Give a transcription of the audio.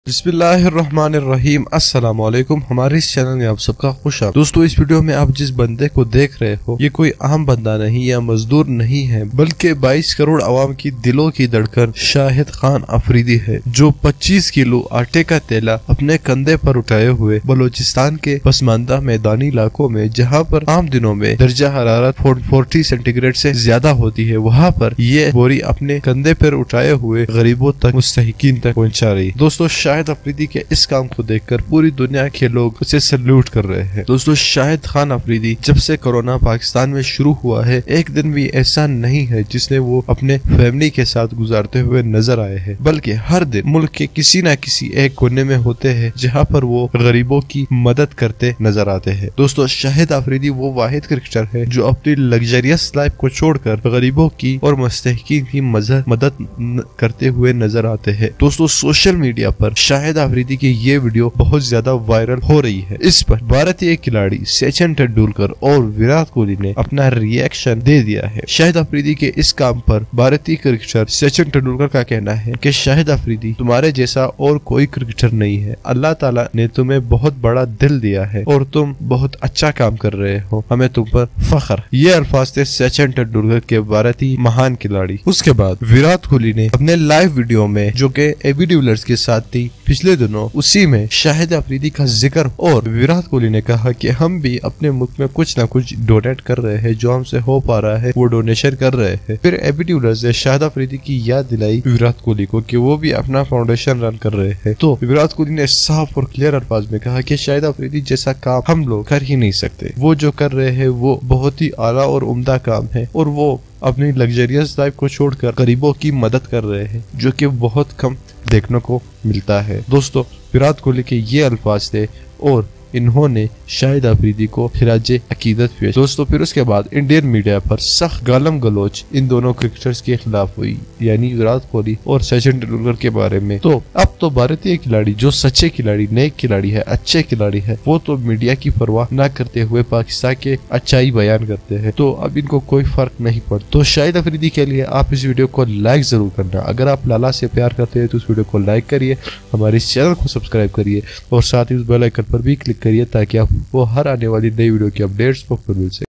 बिस्मिल्लाहिर्रहमानिर्रहीम अस्सलाम वालेकुम। हमारे इस चैनल में आप सबका खुश आमदीद। दोस्तों, इस वीडियो में आप जिस बंदे को देख रहे हो ये कोई आम बंदा नहीं या मजदूर नहीं है, बल्कि 22 करोड़ आवाम की दिलों की धड़कन शाहिद खान अफरीदी है, जो 25 किलो आटे का तेला अपने कंधे पर उठाए हुए बलोचिस्तान के पसमानदा मैदानी इलाकों में, जहाँ पर आम दिनों में दर्जा हरारत 40 सेंटीग्रेड से ज्यादा होती है, वहाँ पर ये बोरी अपने कंधे पर उठाए हुए गरीबों तक, मुस्तहिकीन तक पहुँचा रही। दोस्तों, शाहिद अफरीदी के इस काम को देखकर पूरी दुनिया के लोग उसे सल्यूट कर रहे हैं। दोस्तों, शाहिद खान अफरीदी जब से कोरोना पाकिस्तान में शुरू हुआ है, एक दिन भी ऐसा नहीं है जिसने वो अपने फैमिली के साथ गुजारते हुए नजर आए हैं, बल्कि हर दिन मुल्क के किसी न किसी एक कोने में होते हैं जहाँ पर वो गरीबों की मदद करते नजर आते हैं। दोस्तों, शाहिद अफरीदी वो वाहिद क्रिकेटर है जो अपनी लग्जरियस लाइफ को छोड़कर गरीबों की और मुस्तहिकीन की मदद करते हुए नजर आते हैं। दोस्तों, सोशल मीडिया पर शाहिद अफरीदी की ये वीडियो बहुत ज्यादा वायरल हो रही है। इस पर भारतीय खिलाड़ी सचिन तेंदुलकर और विराट कोहली ने अपना रिएक्शन दे दिया है। शाहिद अफरीदी के इस काम पर भारतीय क्रिकेटर सचिन तेंदुलकर का कहना है कि शाहिद अफरीदी, तुम्हारे जैसा और कोई क्रिकेटर नहीं है। अल्लाह ताला ने तुम्हें बहुत बड़ा दिल दिया है और तुम बहुत अच्छा काम कर रहे हो, हमें तुम पर फख्र। ये अल्फाज थे सचिन तेंदुलकर के भारतीय महान खिलाड़ी। उसके बाद विराट कोहली ने अपने लाइव वीडियो में, जो कि एबी डिविलियर्स के साथ थी पिछले दिनों, उसी में शाहिद अफरीदी का जिक्र, और विराट कोहली ने कहा कि हम भी अपने मुल्क में कुछ न कुछ डोनेट कर रहे हैं, जो हमसे हो पा रहा है वो डोनेशन कर रहे हैं। फिर एबी डिविलियर्स ने शाहिद अफरीदी की याद दिलाई विराट कोहली को कि वो भी अपना फाउंडेशन रन कर रहे हैं। तो विराट कोहली ने साफ और क्लियर अल्फाज में कहा कि शाहिद अफरीदी जैसा काम हम लोग कर ही नहीं सकते। वो जो कर रहे हैं वो बहुत ही आला और उम्दा काम है, और वो अपनी लग्जरियस लाइफ को छोड़कर गरीबों की मदद कर रहे हैं, जो कि बहुत कम देखने को मिलता है। दोस्तों, विराट कोहली के ये अल्फाज थे और इन्होंने शाहिद अफरीदी को खिराज अकीदत पेश। दोस्तों, फिर उसके बाद इंडियन मीडिया पर सख्त गालम गलोच इन दोनों क्रिकेटर्स के खिलाफ हुई, यानी विराट कोहली और सचिन तेंदुलकर के बारे में। तो अब तो भारतीय खिलाड़ी, जो सच्चे खिलाड़ी, नेक खिलाड़ी है, अच्छे खिलाड़ी है, वो तो मीडिया की परवाह न करते हुए पाकिस्तान के अच्छाई बयान करते हैं। तो अब इनको कोई फर्क नहीं पड़ता। तो शाहिद अफरीदी के लिए आप इस वीडियो को लाइक जरूर करना। अगर आप लाला से प्यार करते हैं तो इस वीडियो को लाइक करिए, हमारे इस चैनल को सब्सक्राइब करिए और साथ ही उस बेल आइकन पर भी क्लिक करिए, ताकि आपको हर आने वाली नई वीडियो की अपडेट्स मिल सके।